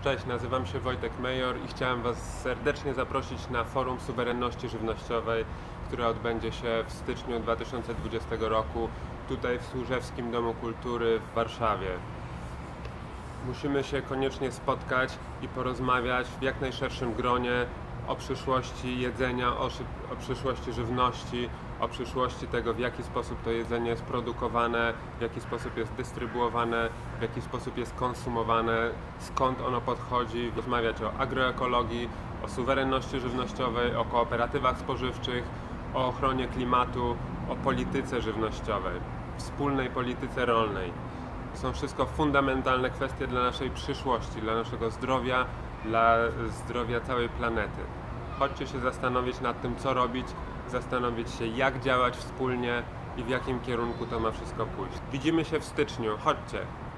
Cześć, nazywam się Wojtek Major i chciałem Was serdecznie zaprosić na Forum Suwerenności Żywnościowej, które odbędzie się w styczniu 2020 roku tutaj w Służewskim Domu Kultury w Warszawie. Musimy się koniecznie spotkać i porozmawiać w jak najszerszym gronie o przyszłości jedzenia, o przyszłości żywności, o przyszłości tego, w jaki sposób to jedzenie jest produkowane, w jaki sposób jest dystrybuowane, w jaki sposób jest konsumowane, skąd ono podchodzi, rozmawiać o agroekologii, o suwerenności żywnościowej, o kooperatywach spożywczych, o ochronie klimatu, o polityce żywnościowej, wspólnej polityce rolnej. To są wszystko fundamentalne kwestie dla naszej przyszłości, dla naszego zdrowia, dla zdrowia całej planety. Chodźcie się zastanowić nad tym, co robić, zastanowić się, jak działać wspólnie i w jakim kierunku to ma wszystko pójść. Widzimy się w styczniu, chodźcie!